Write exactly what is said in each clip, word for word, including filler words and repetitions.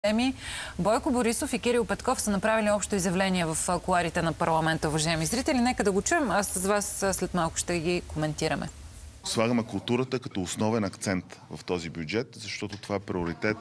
Еми, Бойко Борисов и Кирил Петков са направили общо изявление в кулоарите на парламента, уважаеми зрители. Нека да го чуем, а с вас след малко ще ги коментираме. Слагаме културата като основен акцент в този бюджет, защото това е приоритет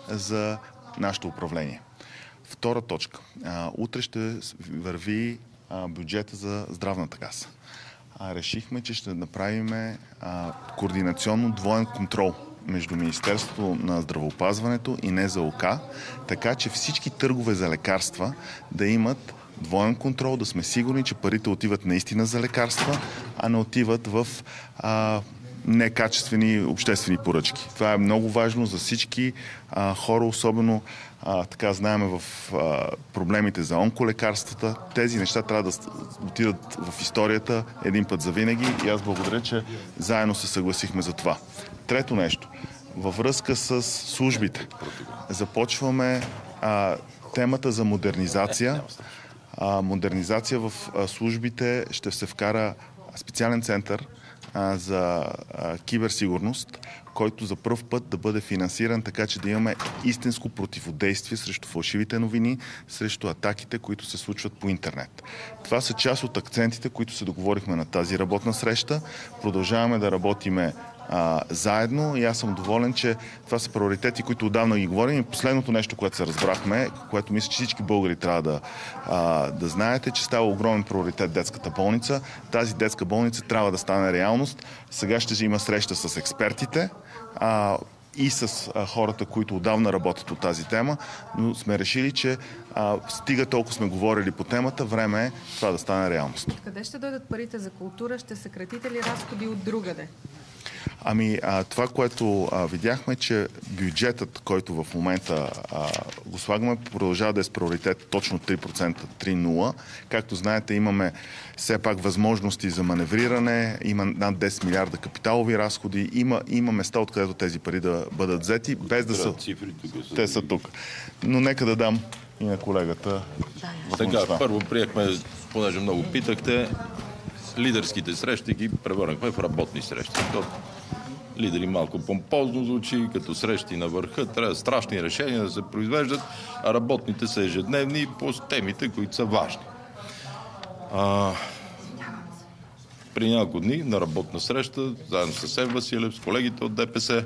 за нашето управление. Втора точка. Утре ще върви бюджета за здравната каса. Решихме, че ще направим координационно двоен контрол между Министерството на здравеопазването и Н З О К, така че всички търгове за лекарства да имат двоен контрол, да сме сигурни, че парите отиват наистина за лекарства, а не отиват в а, некачествени обществени поръчки. Това е много важно за всички а, хора, особено а, така знаем в а, проблемите за онколекарствата. Тези неща трябва да отидат в историята един път за винаги и аз благодаря, че заедно се съгласихме за това. Трето нещо. Във връзка с службите започваме а, темата за модернизация. А, модернизация в а, службите ще се вкара специален център а, за а, киберсигурност, който за пръв път да бъде финансиран, така че да имаме истинско противодействие срещу фалшивите новини, срещу атаките, които се случват по интернет. Това са част от акцентите, които се договорихме на тази работна среща. Продължаваме да работиме А, заедно и аз съм доволен, че това са приоритети, които отдавна ги говорим. И последното нещо, което се разбрахме, което мисля, че всички българи трябва да, а, да знаете, че става огромен приоритет детската болница. Тази детска болница трябва да стане реалност. Сега ще има среща с експертите а, и с а, хората, които отдавна работят по тази тема, но сме решили, че а, стига толкова сме говорили по темата, време е това да стане реалност. Къде ще дойдат парите за култура? Ще съкратите ли разходи от другаде? Ами, а, това, което а, видяхме, че бюджетът, който в момента а, го слагаме, продължава да е с приоритет точно три процента, три нула. Както знаете, имаме все пак възможности за маневриране, има над десет милиарда капиталови разходи, има, има места, откъдето тези пари да бъдат взети, без да са... Те са тук. Но нека да дам и на колегата. Сега, първо приехме, понеже много питахте, лидерските срещи ги превърнахме в работни срещи. То лидери малко помпозно звучи, като срещи на върха, трябва страшни решения да се произвеждат, а работните са ежедневни по темите, които са важни. А, при няколко дни на работна среща, заедно с Асен Василев, с колегите от Д П С,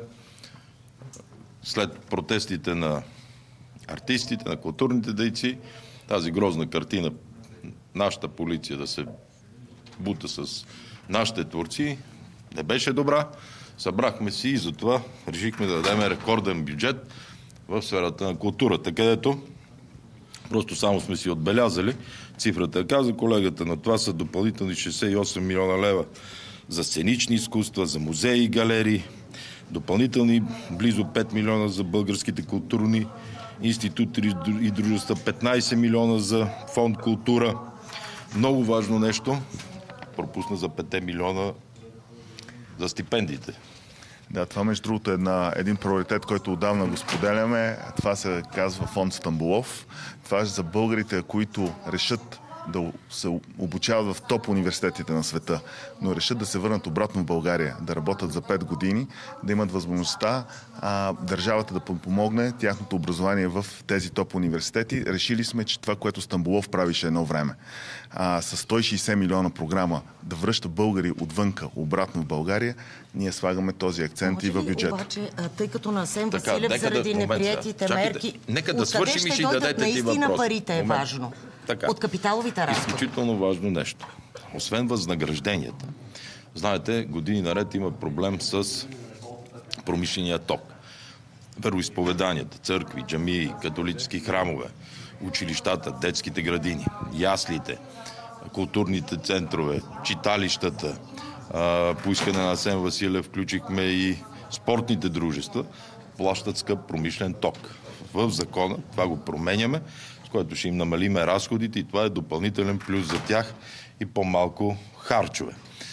след протестите на артистите, на културните дейци, тази грозна картина, нашата полиция да се бута с нашите творци, не беше добра. Събрахме си и затова решихме да дадем рекорден бюджет в сферата на културата, където просто само сме си отбелязали цифрата. Каза колегата, на това са допълнителни шестдесет и осем милиона лева за сценични изкуства, за музеи и галерии, допълнителни близо пет милиона за българските културни институти и дружества, петнайсет милиона за фонд култура. Много важно нещо, пропусна за пет милиона за стипендиите. Да, това между другото е една, един приоритет, който отдавна го споделяме. Това се казва фонд Стамболов. Това е за българите, които решат да се обучават в топ университетите на света, но решат да се върнат обратно в България, да работят за пет години, да имат възможността а, държавата да помогне тяхното образование в тези топ университети. Решили сме, че това, което Стамболов правише едно време, а, с сто и шейсет милиона програма да връща българи отвънка обратно в България, ние слагаме този акцент и в бюджета. Обаче, тъй като на Асен Василев така, заради да, неприятите мерки, нека да свършим и ще дадете ти въпрос. Наистина парите е важно. Така. От капиталовите разходи. Изключително важно нещо. Освен възнагражденията, знаете, години наред има проблем с промишления ток. Вероизповеданията, църкви, джамии, католически храмове, училищата, детските градини, яслите, културните центрове, читалищата. По искане на Асен Василев включихме и спортните дружества, плащат скъп промишлен ток. В закона това го променяме, с което ще им намалиме разходите и това е допълнителен плюс за тях и по-малко харчове.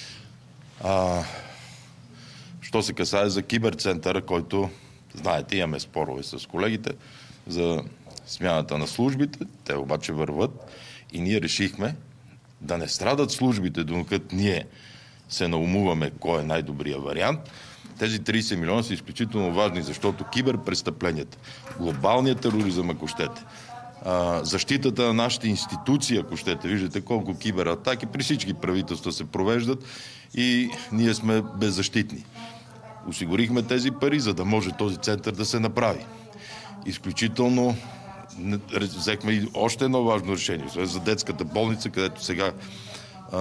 А, що се касае за киберцентъра, който, знаете, имаме спорове с колегите за смяната на службите, те обаче върват и ние решихме да не страдат службите, докато ние се наумуваме кой е най-добрият вариант, Тези трийсет милиона са изключително важни, защото киберпрестъпленията, глобалният тероризъм, ако щете, защитата на нашите институции, ако щете, виждате колко кибератаки при всички правителства се провеждат и ние сме беззащитни. Осигурихме тези пари, за да може този център да се направи. Изключително взехме и още едно важно решение за детската болница, където сега а,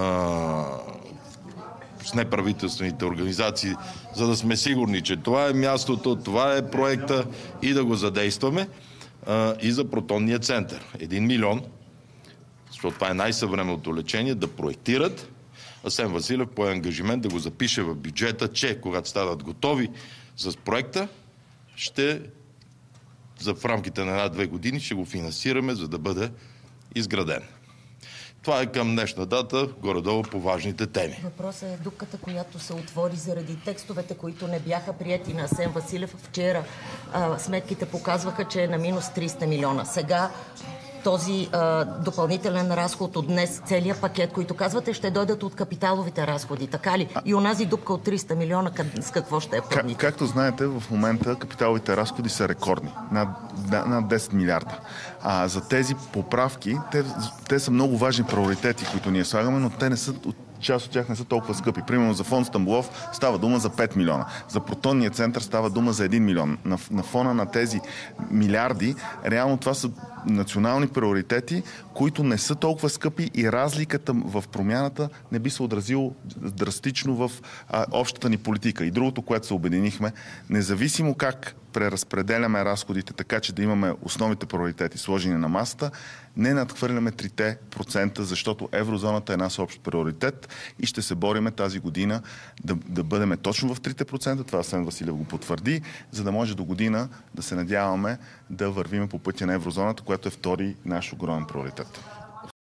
с неправителствените организации, за да сме сигурни, че това е мястото, това е проекта и да го задействаме, а, и за протонния център. Един милион, защото това е най-съвременното лечение, да проектират. Асен Василев пое ангажимент да го запише в бюджета, че когато станат готови с проекта, ще за в рамките на една-две години ще го финансираме, за да бъде изграден. Това е към днешна дата, горе-долу по важните теми. Въпросът е дупката, която се отвори заради текстовете, които не бяха прияти на Асен Василев. Вчера а, сметките показваха, че е на минус триста милиона. Сега този а, допълнителен разход от днес, целият пакет, който казвате, ще дойдат от капиталовите разходи, така ли? И онази дупка от триста милиона, с какво ще е пълни? Как, както знаете, в момента капиталовите разходи са рекордни. Над, над десет милиарда. А за тези поправки, те, те са много важни приоритети, които ние слагаме, но те не са... част от тях не са толкова скъпи. Примерно за фонд Стамболов става дума за пет милиона. За протонния център става дума за един милион. На, на фона на тези милиарди, реално това са национални приоритети, които не са толкова скъпи и разликата в промяната не би се отразило драстично в а, общата ни политика. И другото, което се обединихме, независимо как преразпределяме разходите така, че да имаме основните приоритети сложени на масата, не надхвърляме трите процента, защото еврозоната е наш общ приоритет и ще се бориме тази година да, да бъдем точно в трите процента. Това Асен Василев го потвърди, за да може до година да се надяваме да вървим по пътя на еврозоната, което е втори наш огромен приоритет.